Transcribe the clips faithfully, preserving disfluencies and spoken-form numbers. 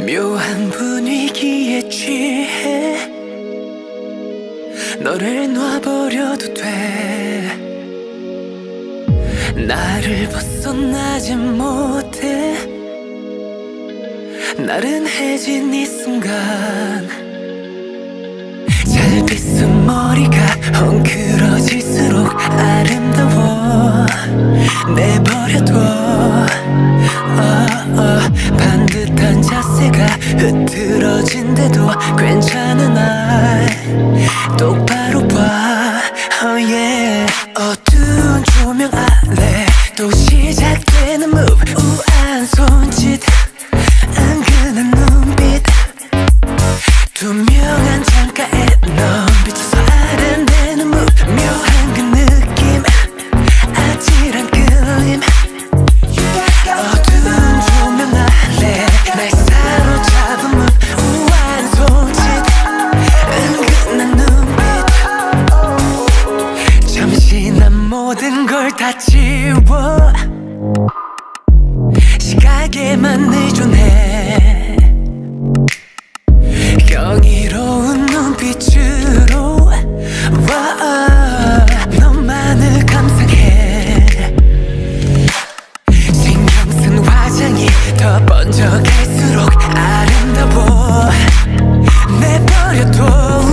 묘한 분위기에 취해 너를 놔버려도 돼. 나를 벗어나지 못해. 나른해진 이 순간 잘 빗은 머리가 헝클어질수록 아름다워. 내버려둬. 어, 어, 반듯한 자세가 흐트러진데도 괜찮은 날 똑바로 봐. oh yeah. 어두운 조명 아래 또 시작되는 move. 우아한 손짓 은근한 눈빛 투명한 창가에 넌 비춰서 아른대는 move. 묘한 그 느낌 아찔한 끌림. 어두운 조명 아래 날 사로잡은 move. 우아한 손짓 은근한 눈빛 잠시 난 모든 걸 다 지워 시각에만 의존해. 경이로운 눈빛으로 와, 너만을 감상해. 신경 쓴 화장이 더 번져갈수록 아름다워. 내버려둬.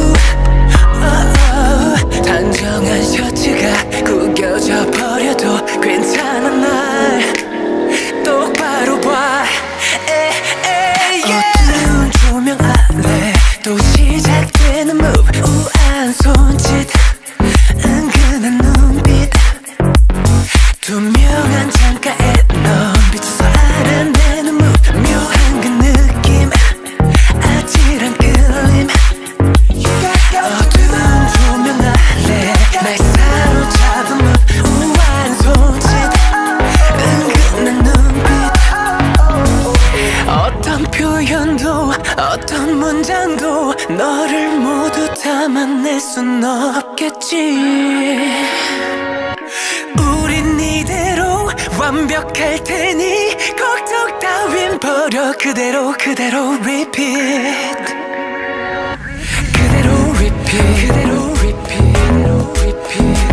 oh, oh, 단정한 셔츠가 구겨져 버려도 괜찮은 날 똑바로 봐. 에, 에, yeah. 어두운 조명 아래 또 시작되는 move. 우아한 손짓 은근한 눈빛 투명한 창가에 넌 비춰서 아른대는 move. 묘한 그 느낌 아찔한 끌림. 어두운 조명 아래 날 사로잡은 move. 우아한 손짓 은근한 눈빛 어떤 표현도 어떤 문장도 너를 모두 담아낼 순 없겠지. 우린 이대로 완벽할 테니 걱정 따윈 버려. 그대로 그대로 repeat. 그대로 repeat. 그대로 repeat. 그대로 repeat.